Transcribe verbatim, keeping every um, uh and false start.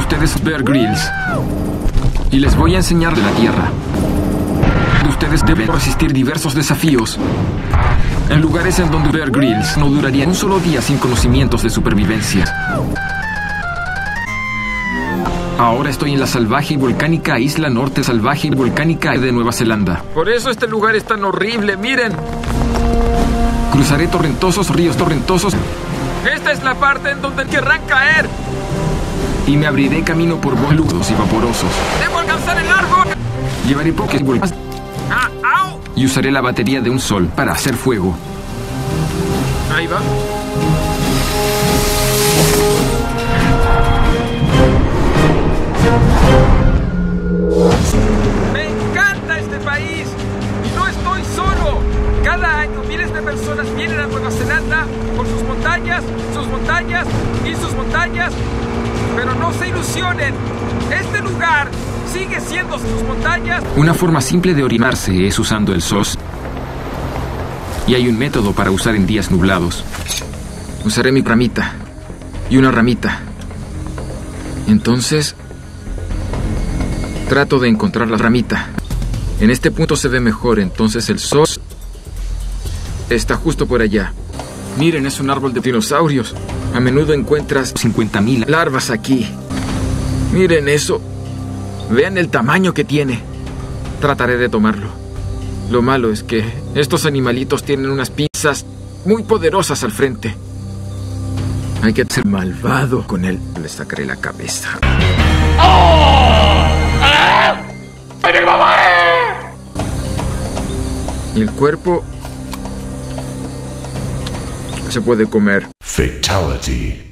ustedes Bear Grylls. Y les voy a enseñar de la Tierra. Ustedes deben resistir diversos desafíos. En lugares en donde Bear Grylls no duraría un solo día sin conocimientos de supervivencia. Ahora estoy en la salvaje y volcánica isla norte salvaje y volcánica de Nueva Zelanda. Por eso este lugar es tan horrible, miren. Cruzaré torrentosos ríos torrentosos. Esta es la parte en donde querrán caer. Y me abriré camino por bosques y vaporosos. ¡Debo alcanzar el árbol! Llevaré Pokéballs. ¡Ah, au! Y usaré la batería de un sol para hacer fuego. Ahí va. ¡Me encanta este país! ¡Y no estoy solo! Cada año miles de personas vienen a Nueva Zelanda por sus montañas, sus montañas y sus montañas. Pero no se ilusionen. Este lugar sigue siendo sus montañas. Una forma simple de orinarse es usando el S O S. Y hay un método para usar en días nublados. Usaré mi ramita y una ramita. Entonces trato de encontrar la ramita. En este punto se ve mejor, entonces el S O S está justo por allá. Miren, es un árbol de dinosaurios. A menudo encuentras cincuenta mil larvas aquí. Miren eso. Vean el tamaño que tiene. Trataré de tomarlo. Lo malo es que estos animalitos tienen unas pinzas muy poderosas al frente. Hay que ser malvado con él. Le sacaré la cabeza. Y el cuerpo se puede comer. Fatality.